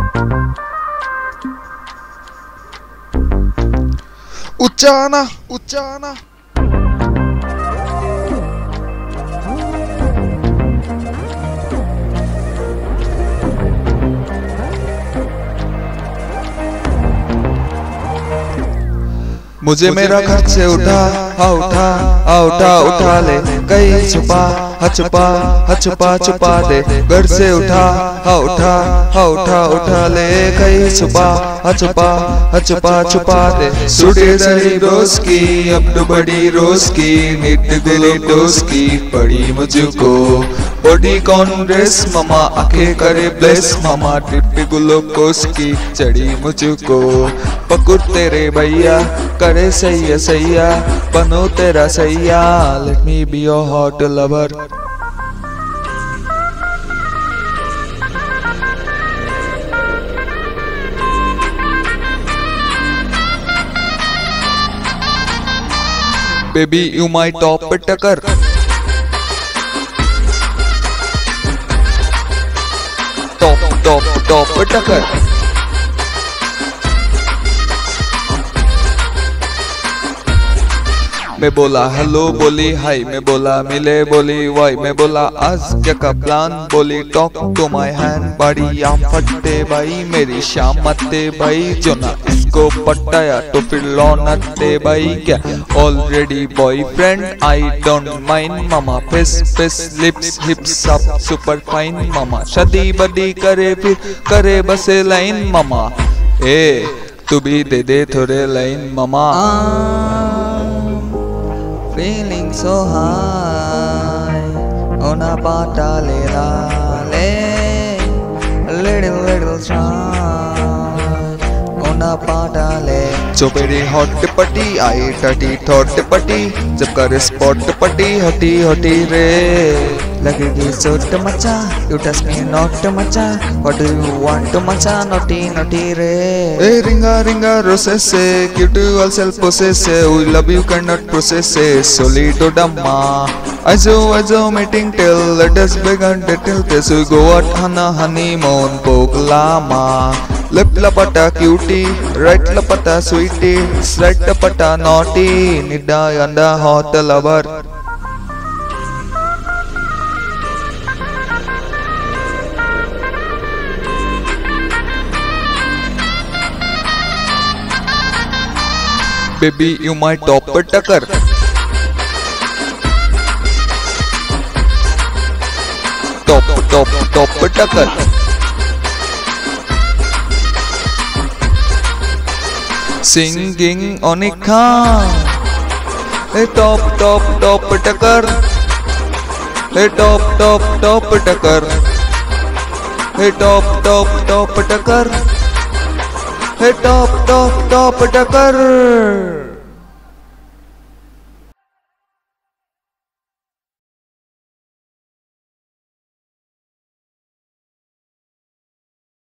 उच्चाना उच्चाना मुझे मेरा घर से उठा उठा ले, कहीं छुपा छुपा दे। घर से उठा ले, कहीं छुपा छुपा दे। सुडेदारी रोज की अब तो बड़ी रोज की, निट दिले डोज की पड़ी मुझको। बॉडी कांग्रेस मामा आंखें करे ब्लेस मामा, ट्रिप ग्लूकोस की चढ़ी मुझको। पकुड़ तेरे भैया करे सैया बनो तेरा सैया, let me be your hot lover. Baby you my top पे टक्कर, टॉप पे टक्कर। मैं बोला हेलो बोली हाय, मैं बोला मिले बोली वाई, मैं बोला आज क्या का प्लान बोली टॉक टू माय हैंड बड़ी। या फटते भाई मेरी शाम मत्ते भाई, जो ना इसको पटाया तो फिर लौनते भाई। क्या already boyfriend I don't mind मामा, फेस लिप्स हिप्स सब सुपर फाइन मामा। शादी बदी करे फिर करे बसे लाइन मामा, ए तू भी दे थोड़े लाइन मामा। Feeling so high on a pata le, a little shy on a pata le। जो मेरी हॉट पटी आई टटी थॉट पटी, जब करे स्पॉट पटी हटी रे। लगेगी चोट मचा, you touch me not मचा, what do you want मचा, naughty रे। ए रिंगा रोसेसे, cute yourself possesse, we love you cannot process, solido damma। Ajo meeting till, let us begin detail this, we go out honeymoon poglama। Left lapata cutie, right lapata sweetie, right lapata naughty, nida yanda hot lover। Baby you my top पे टक्कर, top पे टक्कर। Singing Onika, हे top पे टक्कर, हे top पे टक्कर, हे top पे टक्कर, हे टॉप पे टक्कर।